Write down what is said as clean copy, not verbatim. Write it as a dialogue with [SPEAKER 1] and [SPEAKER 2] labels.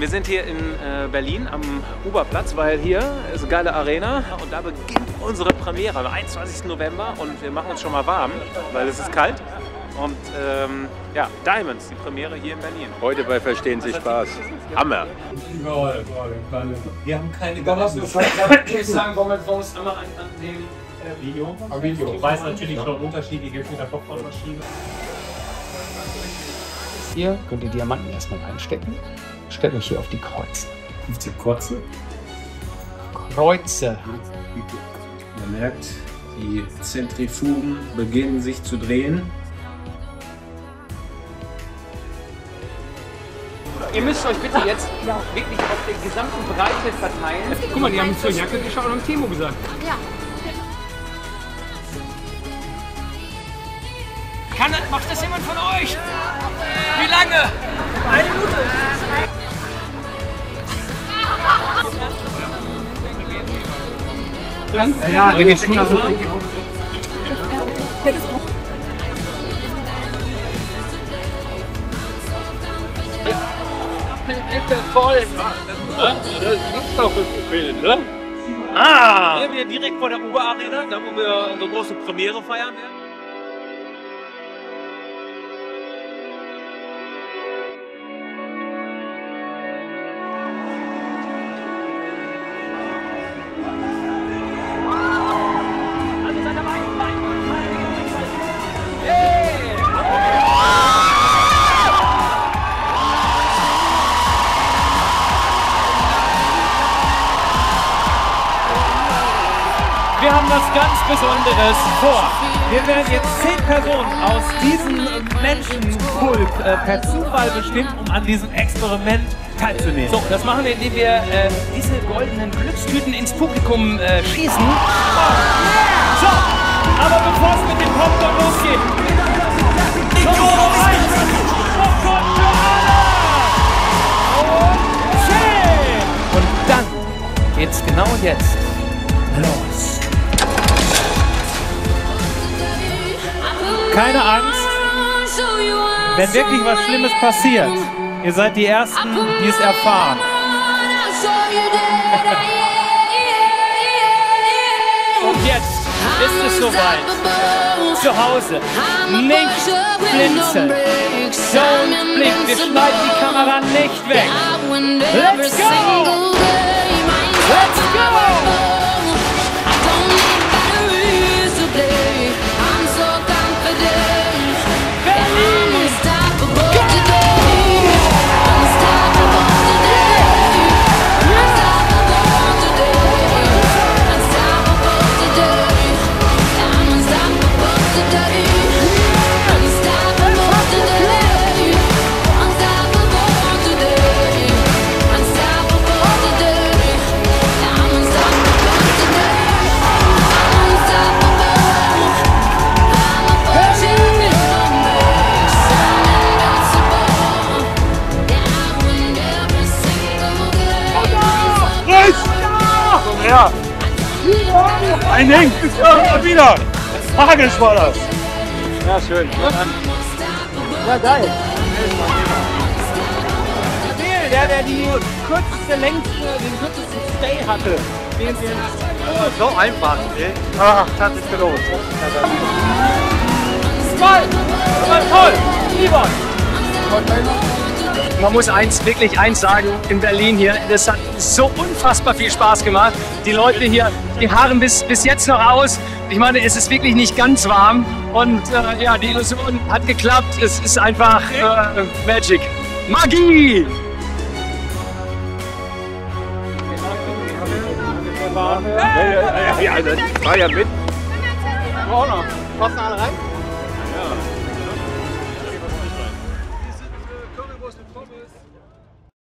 [SPEAKER 1] wir sind hier in Berlin am Uberplatz, weil hier ist eine geile Arena und da beginnt unsere Premiere am 21. November und wir machen uns schon mal warm, weil es ist kalt. Und ja, Diamonds, die Premiere hier in Berlin.
[SPEAKER 2] Heute bei Verstehen Sie Spaß. Hammer!
[SPEAKER 3] Wir haben keine Galaxie.
[SPEAKER 1] Ich sagen, wollen wir uns einmal an dem Video?
[SPEAKER 3] Ich weiß natürlich schon Unterschiede gibt mit der Popcornmaschine.
[SPEAKER 4] Hier könnt ihr Diamanten erstmal reinstecken. Stellt euch hier auf die Kreuze.
[SPEAKER 3] Auf die Kreuze?
[SPEAKER 4] Kreuze.
[SPEAKER 3] Man merkt, die Zentrifugen beginnen sich zu drehen.
[SPEAKER 1] Ihr müsst euch bitte jetzt wirklich auf der gesamten Breite verteilen.
[SPEAKER 4] Guck mal, die haben zur Jacke geschaut und haben Timo gesagt.
[SPEAKER 5] Ja.
[SPEAKER 4] Macht das jemand von euch? Wie lange? 1 Minute. Ja, wir gehen schon so. Voll. Das ist doch ein Bild, ne?
[SPEAKER 1] Hier wir direkt vor der Uber-Arena, da wo wir unsere große Premiere feiern werden.
[SPEAKER 6] Wir haben was ganz Besonderes vor. Wir werden jetzt 10 Personen aus diesem Menschenpulk per Zufall bestimmen, um an diesem Experiment teilzunehmen.
[SPEAKER 4] So, das machen wir, indem wir diese goldenen Glückstüten ins Publikum schießen.
[SPEAKER 6] So, aber bevor es mit dem Popcorn losgeht, Popcorn für alle! Und 10!
[SPEAKER 4] Und dann geht's genau jetzt los.
[SPEAKER 6] Keine Angst, wenn wirklich was Schlimmes passiert, ihr seid die Ersten, die es erfahren. Und jetzt ist es soweit. Zu Hause. Nicht blinzeln. Don't blink. Wir schneiden die Kamera nicht weg. Let's go! Let's go!
[SPEAKER 2] Ja! Ein Ding! Ja, wieder! Magisch war das! Ja, schön.
[SPEAKER 6] Ja, geil. Der die kürzeste, längste, den kürzesten Stay hatte.
[SPEAKER 2] So einfach, ey. Ach, hat sich gelohnt.
[SPEAKER 6] Toll! Yvonne!
[SPEAKER 4] Man muss wirklich eins sagen, in Berlin hier, das hat so unfassbar viel Spaß gemacht. Die Leute hier, die harren bis jetzt noch aus. Ich meine, es ist wirklich nicht ganz warm und ja, die Illusion hat geklappt. Es ist einfach Magic. Magie!
[SPEAKER 2] Ja, das war ja mit.
[SPEAKER 6] Passen alle rein?